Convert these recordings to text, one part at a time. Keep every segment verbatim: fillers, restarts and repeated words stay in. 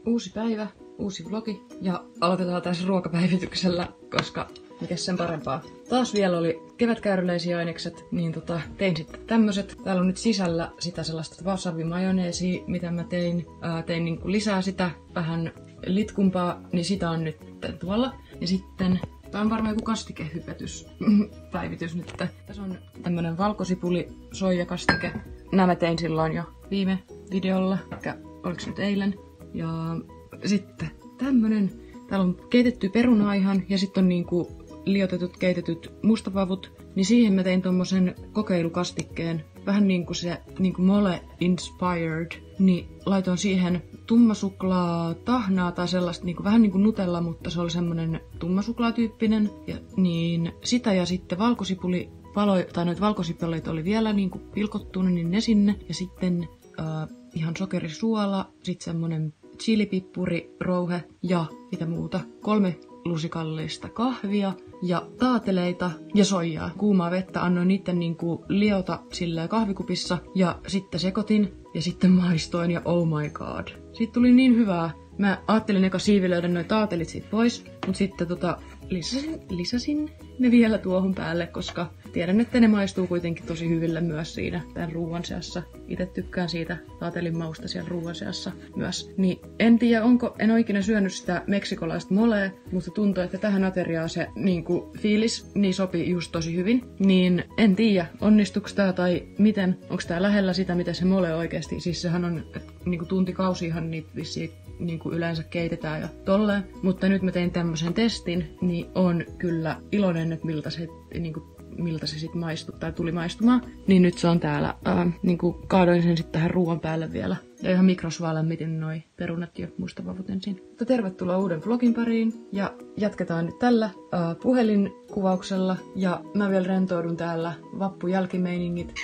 uusi päivä, uusi vlogi ja aloitetaan tässä ruokapäivityksellä, koska mikäs sen parempaa. Taas vielä oli kevätkäyryläisiä ainekset, niin tota, tein sitten tämmöset. Täällä on nyt sisällä sitä sellaista wasabi-majoneesia, mitä mä tein. Ää, tein niinku lisää sitä vähän litkumpaa, niin sitä on nyt tuolla. Ja sitten, tää on varmaan joku kastikehypetys, päivitys nyt. Tässä on tämmönen valkosipuli soijakastike. Nämä mä tein silloin jo viime videolla, eikä oliks nyt eilen. Ja sitten tämmönen. Täällä on keitetty perunaihan ja sitten on niinku liotetut keitetyt mustapavut. Niin siihen mä tein tommosen kokeilukastikkeen. Vähän niinku se niinku mole inspired. Niin laitoin siihen tummasuklaa, tahnaa tai sellaista niinku, vähän niinku nutella, mutta se oli semmonen tummasuklaatyyppinen. Ja, niin sitä ja sitten valkosipuli paloi, tai noita valkosipuleita oli vielä niinku pilkottuna, niin ne sinne. Ja sitten äh, ihan sokerisuola, sitten semmonen chilipippuri, rouhe ja mitä muuta. Kolme lusikallista kahvia ja taateleita ja soijaa. Kuumaa vettä annoin niitten niinku liota sillä kahvikupissa ja sitten sekoitin ja sitten maistoin ja oh my god. Siitä tuli niin hyvää. Mä ajattelin eka siivilöidä noi taatelit siitä pois, mutta sitten tota lisäsin, lisäsin ne vielä tuohon päälle, koska tiedän, että ne maistuu kuitenkin tosi hyville myös siinä tämän ruuan seassa. Itse tykkään siitä taatelin mausta siellä ruuan seassa myös. Niin en tiedä, onko, en ole ikinä syönyt sitä meksikolaista molea, mutta tuntuu, että tähän ateriaan se niinku fiilis niin sopii just tosi hyvin. Niin en tiedä, onnistuuko tää tai miten, onko tää lähellä sitä, mitä se mole oikeasti. Siis sehän on, että niinku tuntikausihan niitä vissiin niinku yleensä keitetään ja tolleen. Mutta nyt mä tein tämmöisen testin, niin on kyllä iloinen, että miltä se, niinku, miltä se sit maistui tai tuli maistumaan. Niin nyt se on täällä. Ää, niinku kaadoin sen sitten tähän ruoan päälle vielä. Ja ihan mikrosvaa lämmitin noi perunat ja mustapavut ensin. Mutta tervetuloa uuden vlogin pariin. Ja jatketaan nyt tällä ää, puhelinkuvauksella. Ja mä vielä rentoudun täällä vappujälkimeiningit.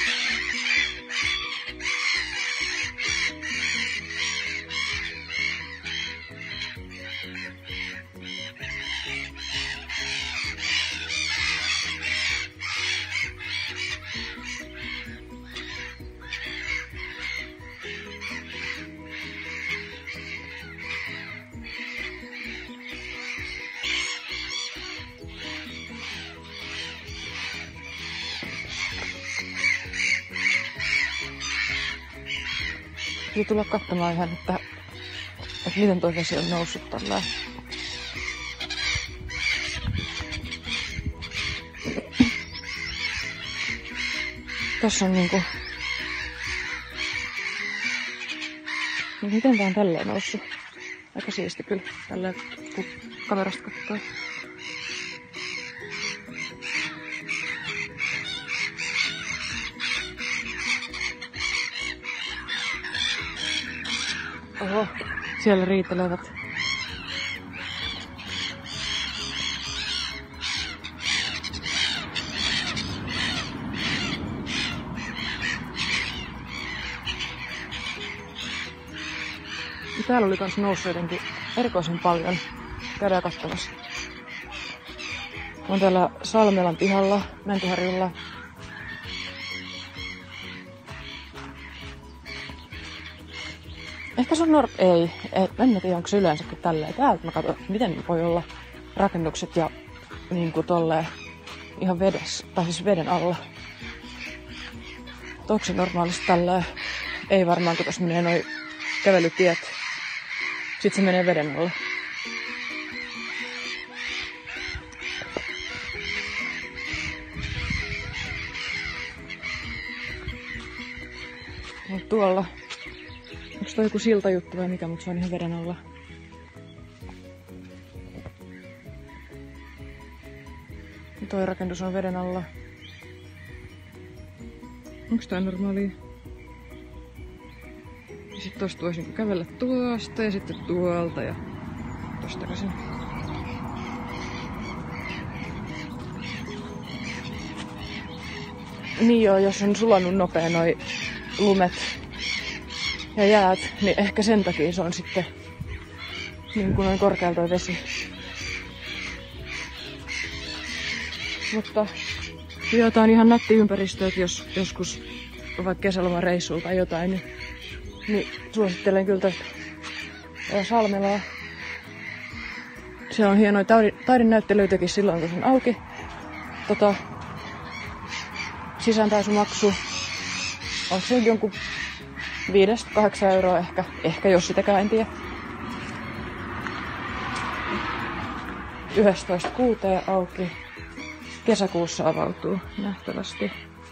Piti tulla katsomaan ihan, että, että miten toi vesi on noussut tällä. Tässä on niinku... Miten tää on tälleen noussut? Aika siisti kyllä, tälleen kun kamerasta katsoo. Oho, siellä riitelevät. Ja täällä oli kans noussut jotenkin erikoisen paljon. Käydään katsomassa. On täällä Salmelan pihalla, Mäntyharjulla. Ehkä se on nor... Ei. En tiedä, onko se yleensäkin tälleen. Täältä mä katson, miten voi olla rakennukset ja niinku tolleen ihan vedessä. Tai siis veden alla. Onko se normaalisti tälleen? Ei varmaan, kun tossa menee noi kävelytiet. Sitten se menee veden alla. Mut tuolla. Onko toi joku siltajuttu vai mikä, mutta se on ihan veden alla. Ja toi rakennus on veden alla. Onko tää normaalia? Ja sit tosta voisi niinku kävellä tuosta ja sitten tuolta ja tosta käsin. Niin joo, jos on sulanut nopea noi lumet ja jäät, niin ehkä sen takia se on sitten niin kuin noin korkealta toi vesi. Mutta jotain ihan nätti ympäristö, että jos joskus vaikka kesälomareissulla tai jotain, niin, niin suosittelen kyllä tätä. ja Salmelaa. Siellä on hienoja taidennäyttelyitäkin silloin, kun se on auki. Tota, sisäänpääsymaksu. Onko se jonkun viidestä kahdeksan euroa ehkä, ehkä jos sitäkään en tiedä. yhdestoista kuuteen auki. Kesäkuussa avautuu nähtävästi.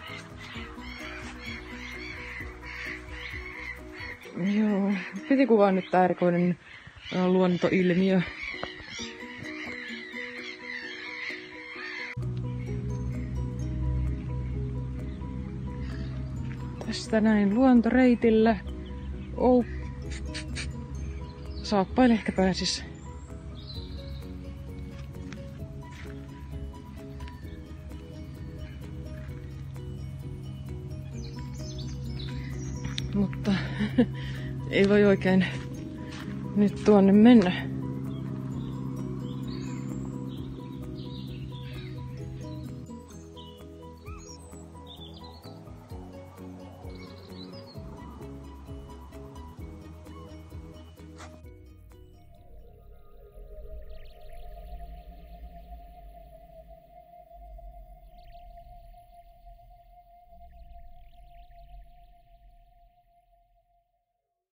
Joo, piti kuvaa nyt tää erikoinen luontoilmiö. Tästä näin luontoreitillä. Oh. Saappaille ehkä pääsis. Mutta ei voi oikein nyt tuonne mennä.